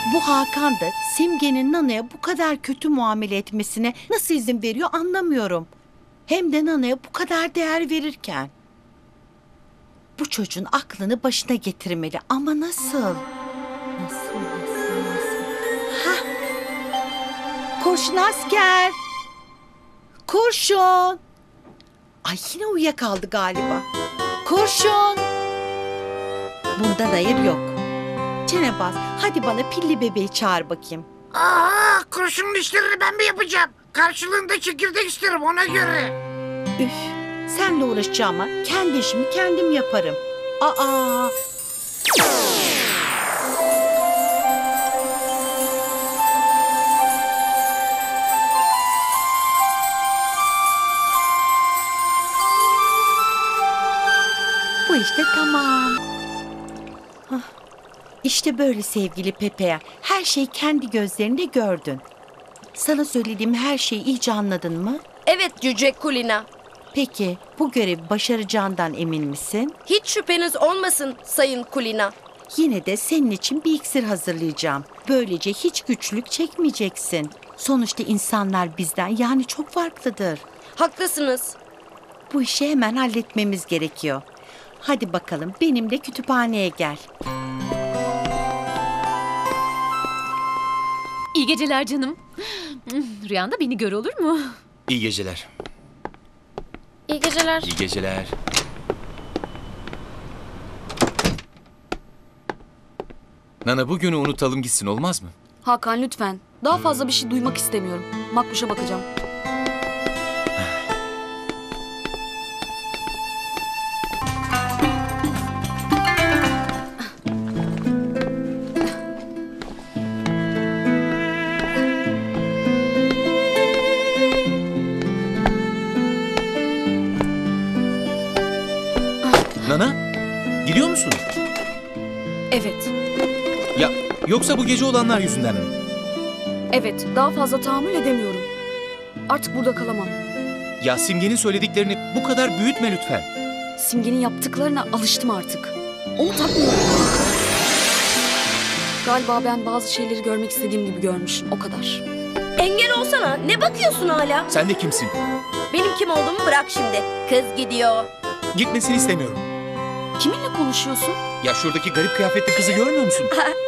Bu Hakan da Simge'nin Nana'ya bu kadar kötü muamele etmesine nasıl izin veriyor anlamıyorum. Hem de Nana'ya bu kadar değer verirken. Bu çocuğun aklını başına getirmeli ama nasıl? Nasıl? Hah! Kurşun asker! Kurşun! Ay yine uyuyakaldı galiba. Kurşun! Bundan hayır yok. Çenebaz, hadi bana pilli bebeği çağır bakayım. Kurşunun işlerini ben mi yapacağım? Karşılığında çekirdek isterim ona göre. Üf, senle uğraşacağıma kendi işimi kendim yaparım. Aa! Bu işte tamam. İşte böyle sevgili Pepe'ya. Her şeyi kendi gözlerinde gördün. Sana söylediğim her şeyi iyice anladın mı? Evet Cüce Kulina. Peki bu görevi başaracağından emin misin? Hiç şüpheniz olmasın Sayın Kulina. Yine de senin için bir iksir hazırlayacağım. Böylece hiç güçlük çekmeyeceksin. Sonuçta insanlar bizden yani çok farklıdır. Haklısınız. Bu işi hemen halletmemiz gerekiyor. Hadi bakalım benimle kütüphaneye gel. İyi geceler canım. Rüyanda beni gör olur mu? İyi geceler. İyi geceler. İyi geceler. Nana bugünü unutalım gitsin olmaz mı? Hakan lütfen. Daha fazla bir şey duymak istemiyorum. Makbuş'a bakacağım. Nana, gidiyor musun? Evet. Ya yoksa bu gece olanlar yüzünden mi? Evet. Daha fazla tahammül edemiyorum. Artık burada kalamam. Ya Simge'nin söylediklerini bu kadar büyütme lütfen. Simge'nin yaptıklarına alıştım artık. Onu takmıyorum. Galiba ben bazı şeyleri görmek istediğim gibi görmüşüm. O kadar. Engel olsana. Ne bakıyorsun hala? Sen de kimsin? Benim kim olduğumu bırak şimdi. Kız gidiyor. Gitmesini istemiyorum. Kiminle konuşuyorsun? Ya şuradaki garip kıyafetli kızı görmüyor musun?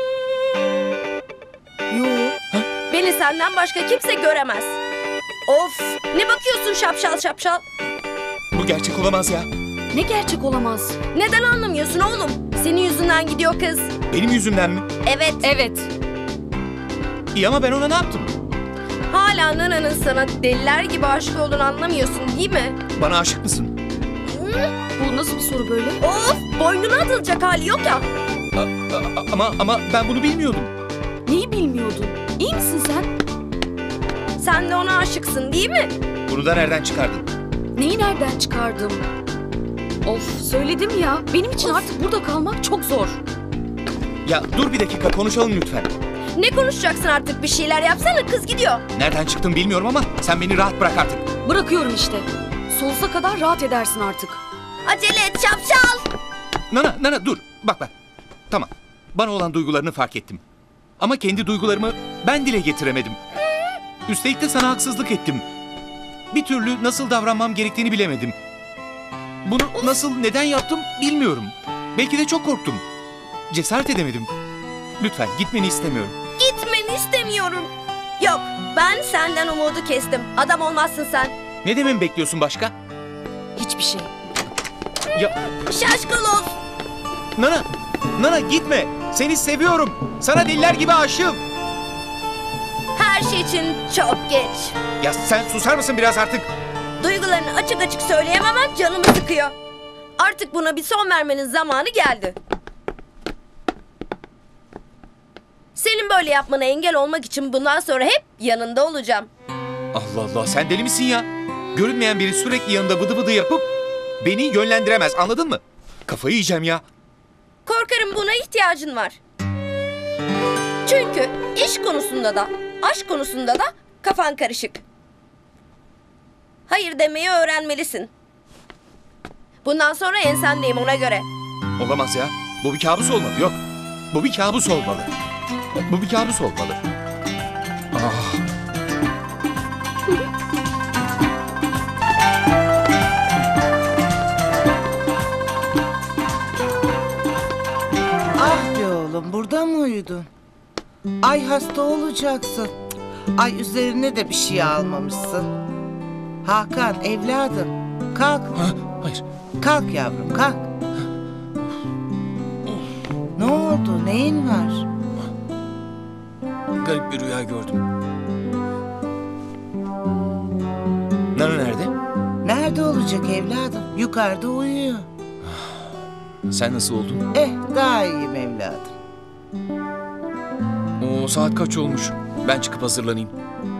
Yo. Beni senden başka kimse göremez. Of! Ne bakıyorsun şapşal şapşal? Bu gerçek olamaz ya. Ne gerçek olamaz? Neden anlamıyorsun oğlum? Senin yüzünden gidiyor kız. Benim yüzümden mi? Evet. Evet. İyi ama ben ona ne yaptım? Hala Nana'nın sana deliler gibi aşık olduğunu anlamıyorsun değil mi? Bana aşık mısın? Bu nasıl bir soru böyle? Of! Boynuna atılacak hali yok ya. Ama ben bunu bilmiyordum. Neyi bilmiyordun? İyi misin sen? Sen de ona aşıksın değil mi? Bunu da nereden çıkardın? Neyi nereden çıkardım? Of söyledim ya. Benim için artık burada kalmak çok zor. Ya dur bir dakika konuşalım lütfen. Ne konuşacaksın artık, bir şeyler yapsana, kız gidiyor. Nereden çıktın bilmiyorum ama sen beni rahat bırak artık. Bırakıyorum işte. Sonsuza kadar rahat edersin artık. Acele et şapşal. Nana dur bak. Tamam bana olan duygularını fark ettim. Ama kendi duygularımı ben dile getiremedim. Üstelik de sana haksızlık ettim. Bir türlü nasıl davranmam gerektiğini bilemedim. Bunu nasıl neden yaptım bilmiyorum. Belki de çok korktum. Cesaret edemedim. Lütfen gitmeni istemiyorum. Gitmeni istemiyorum. Yok, ben senden umudu kestim. Adam olmazsın sen. Ne dememi bekliyorsun başka? Hiçbir şey. Ya Şaşkaloz. Nana gitme. Seni seviyorum. Sana deliler gibi aşığım. Her şey için çok geç. Ya sen susar mısın biraz artık? Duygularını açık açık söyleyememen canımı sıkıyor. Artık buna bir son vermenin zamanı geldi. Senin böyle yapmana engel olmak için bundan sonra hep yanında olacağım. Allah Allah sen deli misin ya? Görünmeyen biri sürekli yanında bıdı bıdı yapıp beni yönlendiremez anladın mı? Kafayı yiyeceğim ya. Korkarım buna ihtiyacın var. Çünkü iş konusunda da, aşk konusunda da kafan karışık. Hayır demeyi öğrenmelisin. Bundan sonra ensendeyim ona göre. Olamaz ya. Bu bir kabus olmalı. Yok. Bu bir kabus olmalı. Bu bir kabus olmalı. Ah. Ah be oğlum, burada mı uyudun? Ay hasta olacaksın. Ay üzerine de bir şey almamışsın. Hakan evladım kalk. Ha, hayır. Kalk yavrum kalk. Ne oldu, neyin var? Garip bir rüya gördüm. Nana nerede? Nerede olacak evladım? Yukarıda uyuyor. Sen nasıl oldun? Daha iyiyim evladım. Oo, saat kaç olmuş? Ben çıkıp hazırlanayım.